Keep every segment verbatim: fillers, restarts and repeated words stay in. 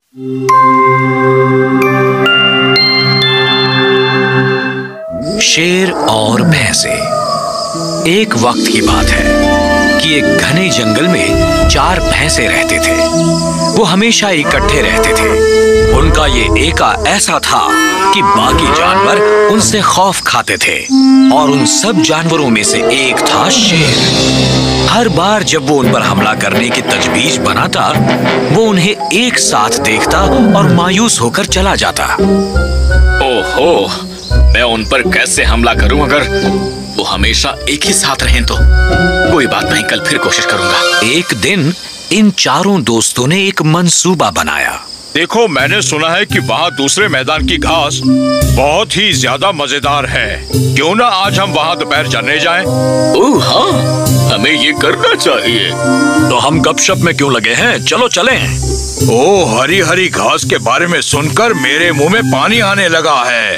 शेर और भैंसे। एक वक्त की बात है कि एक घने जंगल में चार भैंसे रहते थे। वो हमेशा इकट्ठे रहते थे। उनका ये एका ऐसा था कि बाकी जानवर उनसे खौफ खाते थे और उन सब जानवरों में से एक था शेर। हर बार जब वो उन पर हमला करने की तजवीज बनाता, वो उन्हें एक साथ देखता और मायूस होकर चला जाता। ओहो, मैं उन पर कैसे हमला करूं अगर वो हमेशा एक ही साथ रहें तो। कोई बात नहीं, कल फिर कोशिश करूंगा। एक दिन इन चारों दोस्तों ने एक मंसूबा बनाया। देखो, मैंने सुना है कि वहाँ दूसरे मैदान की घास बहुत ही ज्यादा मजेदार है। क्यों ना आज हम वहाँ दोपहर जाने जाएं? ओह हाँ, हमें ये करना चाहिए। तो हम गपशप में क्यों लगे हैं? चलो चलें। ओ, हरी हरी घास के बारे में सुनकर मेरे मुंह में पानी आने लगा है।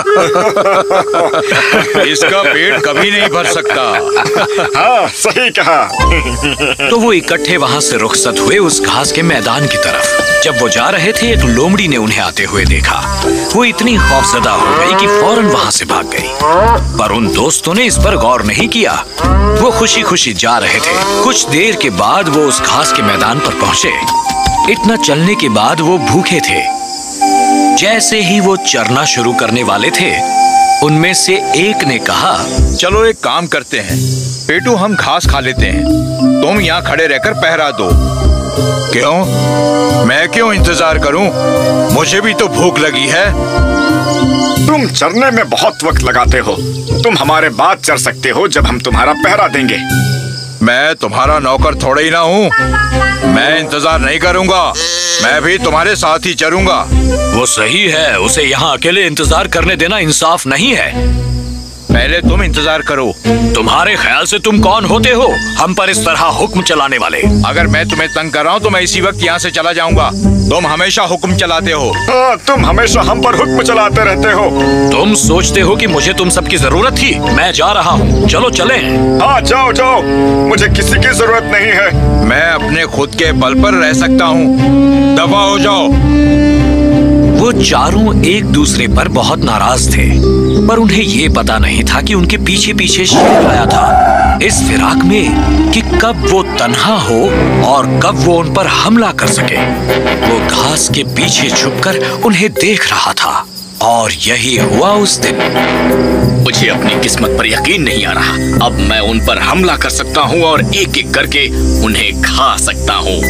इसका पेट कभी नहीं भर सकता। हाँ, सही कहा। तो वो इकट्ठे वहाँ से रुखसत हुए उस घास के मैदान की तरफ। जब वो जा रहे थे, एक लोमड़ी ने उन्हें आते हुए देखा। वो इतनी खौफजदा हो गई कि फौरन वहाँ से भाग गई। पर उन दोस्तों ने इस पर गौर नहीं किया। वो खुशी खुशी जा रहे थे। कुछ देर के बाद वो उस घास के मैदान पर पहुँचे। इतना चलने के बाद वो भूखे थे। जैसे ही वो चरना शुरू करने वाले थे, उनमें से एक ने कहा, चलो एक काम करते हैं पेटू, हम घास खा लेते हैं। तुम यहाँ खड़े रहकर पहरा दो। क्यों? मैं क्यों इंतजार करूं? मुझे भी तो भूख लगी है। तुम चरने में बहुत वक्त लगाते हो। तुम हमारे बाद चर सकते हो जब हम तुम्हारा पहरा देंगे। मैं तुम्हारा नौकर थोड़े ही ना हूँ। मैं इंतजार नहीं करूँगा। मैं भी तुम्हारे साथ ही चरूंगा। वो सही है, उसे यहाँ अकेले इंतजार करने देना इंसाफ नहीं है। पहले तुम इंतजार करो। तुम्हारे ख्याल से तुम कौन होते हो हम पर इस तरह हुक्म चलाने वाले? अगर मैं तुम्हें तंग कर रहा हूँ तो मैं इसी वक्त यहाँ से चला जाऊंगा। तुम हमेशा हुक्म चलाते हो। हाँ, तुम हमेशा हम पर हुक्म चलाते रहते हो। तुम सोचते हो कि मुझे तुम सबकी जरूरत थी? मैं जा रहा हूँ, चलो चलें। हाँ, जाओ जाओ, मुझे किसी की जरूरत नहीं है। मैं अपने खुद के बल पर रह सकता हूँ। दफा हो जाओ। वो चारों एक दूसरे पर बहुत नाराज थे, पर उन्हें ये पता नहीं था कि उनके पीछे पीछे शेर आया था, इस फिराक में कि कब वो तन्हा हो और कब वो उन पर हमला कर सके। वो घास के पीछे छुपकर उन्हें देख रहा था और यही हुआ उस दिन। मुझे अपनी किस्मत पर यकीन नहीं आ रहा। अब मैं उन पर हमला कर सकता हूँ और एक एक करके उन्हें खा सकता हूँ।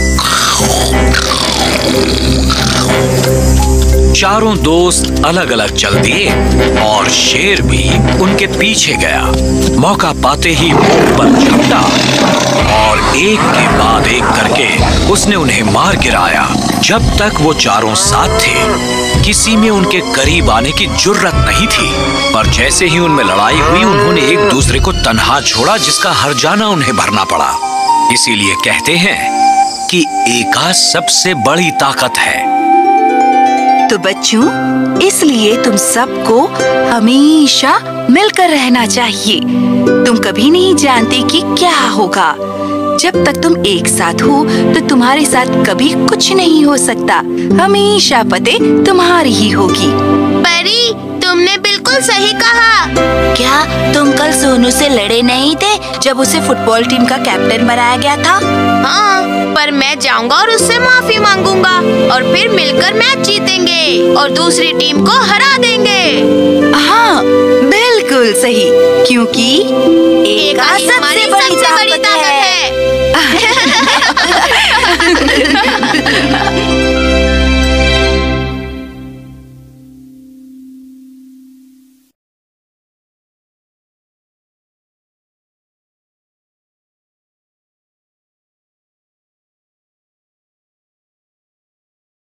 चारों दोस्त अलग अलग चल दिए और शेर भी उनके पीछे गया। मौका पाते ही मुंह पर झपटा और एक के बाद एक करके उसने उन्हें मार गिराया। जब तक वो चारों साथ थे, किसी में उनके करीब आने की जुर्रत नहीं थी, पर जैसे ही उनमें लड़ाई हुई, उन्होंने एक दूसरे को तन्हा छोड़ा, जिसका हर्जाना उन्हें भरना पड़ा। इसीलिए कहते हैं कि एका सबसे बड़ी ताकत है। तो बच्चों, इसलिए तुम सबको हमेशा मिलकर रहना चाहिए। तुम कभी नहीं जानते कि क्या होगा। जब तक तुम एक साथ हो तो तुम्हारे साथ कभी कुछ नहीं हो सकता। हमेशा फतेह तुम्हारी ही होगी। परी, तुमने बिल्कुल सही कहा। क्या तुम कल सोनू से लड़े नहीं थे जब उसे फुटबॉल टीम का कैप्टन बनाया गया था? हाँ, पर मैं जाऊंगा और उससे माफी मांगूंगा और फिर मिलकर मैच जीतेंगे और दूसरी टीम को हरा देंगे। हाँ, बिल्कुल सही।